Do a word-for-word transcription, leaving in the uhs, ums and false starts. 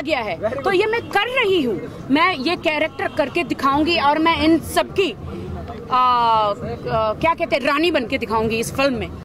गया है, तो ये मैं कर रही हूँ, मैं ये कैरेक्टर करके दिखाऊंगी और मैं इन सबकी आ, आ, क्या कहते हैं रानी बन के दिखाऊंगी इस फिल्म में।